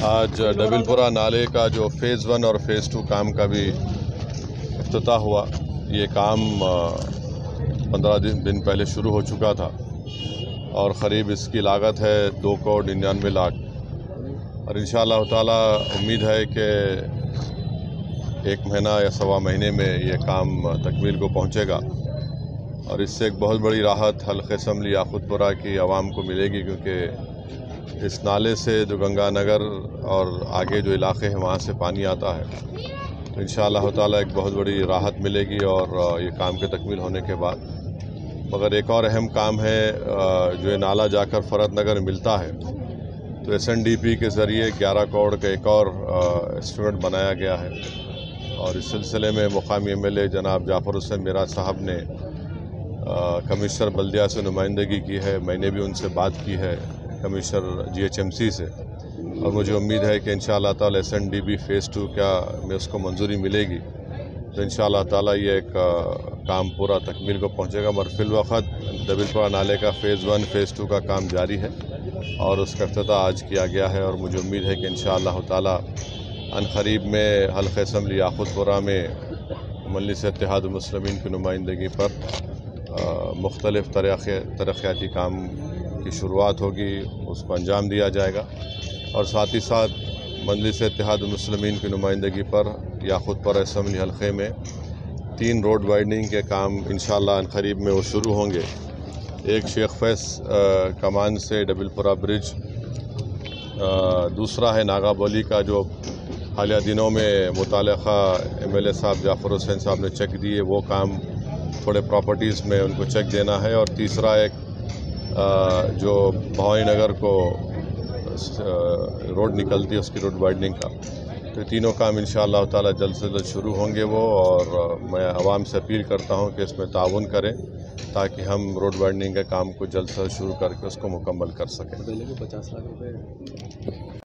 آج ڈبل پورہ نالے کا جو فیز 1 اور فیز 2 کام کا بھی افتتاح ہوا۔ یہ کام 15 دن پہلے شروع ہو چکا تھا اور قریب اس کی لاگت ہے 2,99,00,000 اور انشاءاللہ تعالی امید ہے کہ 1 مہینہ یا سوا مہینے میں یہ کام تکمیل کو پہنچے گا اور اس سے ایک بہت بڑی راحت حلقہ اسمبلی یاقوت پورہ کی عوام کو ملے گی، کیونکہ اس نالے سے جو گنگا نگر اور آگے جو علاقے ہیں وہاں سے پانی آتا ہے، تو انشاءاللہ تعالی ایک بہت بڑی راحت ملے گی اور یہ کام کے تکمیل ہونے کے بعد۔ مگر ایک اور اہم کام ہے، جو یہ نالہ جا کر فرت نگر ملتا ہے، تو SNDP کے ذریعے 11 کروڑ کا ایک اور اسٹیمیٹ بنایا گیا ہے اور اس سلسلے میں مقامی MLA جناب جعفر حسین میرات صاحب نے کمشنر بلدیہ سے نمائندگی کی ہے۔ میں نے بھی ان سے بات کی ہے، کمشنر GHMC سے، اور مجھے امید ہے کہ انشاءاللہ تعالی SNDP فیز 2 کا میں اس کو منظوری ملے گی تو انشاءاللہ تعالی یہ ایک کام پورا تکمیل کو پہنچے گا۔ مگر فی الوقت ڈبل پورہ نالے کا فیز 1 فیز 2 کا کام جاری ہے اور اس کا افتتاح آج کیا گیا ہے اور مجھے امید ہے کہ انشاءاللہ تعالی عنقریب میں حلقہ اسمبلی یاقوت پورہ میں مجلس اتحاد المسلمین کی نمائندگی پر مختلف ترقیاتی کام کی شروعات ہوگی، اس کو انجام دیا جائے گا اور ساتھ ہی ساتھ مجلس اتحاد المسلمین کی نمائندگی پر یاقوت پورہ اسمبلی حلقے میں 3 روڈ وائڈننگ کے کام انشاءاللہ عنقریب میں وہ شروع ہوں گے۔ ایک شیخ فیض کمان سے ڈبل پورہ برج، دوسرا ہے ناگا بولی کا جو حالیہ دنوں میں متعلقہ MLA صاحب جعفر حسین صاحب نے چیک دیے، وہ کام تھوڑے پراپرٹیز میں ان کو چیک دینا ہے، اور تیسرا ایک جو بھوانی نگر کو روڈ نکلتی ہے اس کی روڈ وائڈننگ کا، تو یہ تینوں کام انشاءاللہ تعالی جلد سے جلد شروع ہوں گے وہ، اور میں عوام سے اپیل کرتا ہوں کہ اس میں تعاون کریں تاکہ ہم روڈ وائڈننگ کے کام کو جلد سے جلد شروع کر کے اس کو مکمل کر سکیں۔